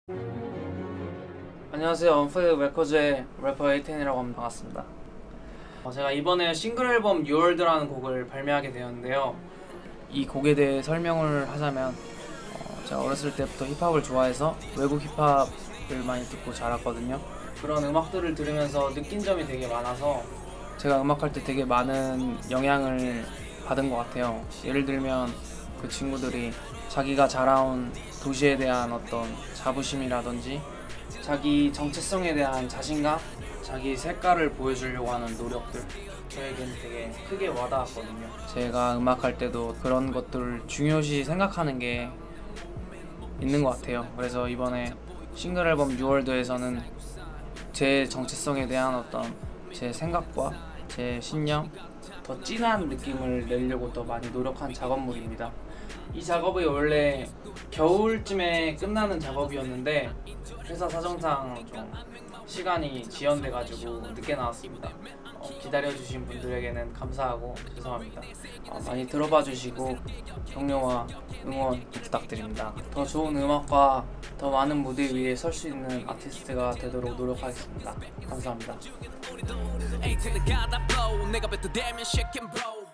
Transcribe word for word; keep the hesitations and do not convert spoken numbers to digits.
안녕하세요. 언플레이드 레코드의 래퍼 에이텐이라고 합니다. 반갑습니다. 어, 제가 이번에 싱글 앨범 뉴월드라는 곡을 발매하게 되었는데요. 이 곡에 대해 설명을 하자면 어, 제가 어렸을 때부터 힙합을 좋아해서 외국 힙합을 많이 듣고 자랐거든요. 그런 음악들을 들으면서 느낀 점이 되게 많아서 제가 음악할 때 되게 많은 영향을 받은 것 같아요. 예를 들면 그 친구들이 자기가 자라온 도시에 대한 어떤 자부심이라든지 자기 정체성에 대한 자신감, 자기 색깔을 보여주려고 하는 노력들, 저에겐 되게 크게 와닿았거든요. 제가 음악할 때도 그런 것들을 중요시 생각하는 게 있는 것 같아요. 그래서 이번에 싱글 앨범 뉴월드에서는 제 정체성에 대한 어떤 제 생각과 제 신념, 더 진한 느낌을 내려고 더 많이 노력한 작업물입니다. 이 작업이 원래 겨울쯤에 끝나는 작업이었는데 회사 사정상 좀 시간이 지연돼가지고 늦게 나왔습니다. 어, 기다려주신 분들에게는 감사하고 죄송합니다. 어, 많이 들어봐 주시고 격려와 응원 부탁드립니다. 더 좋은 음악과 더 많은 무대 위에 설 수 있는 아티스트가 되도록 노력하겠습니다. 감사합니다.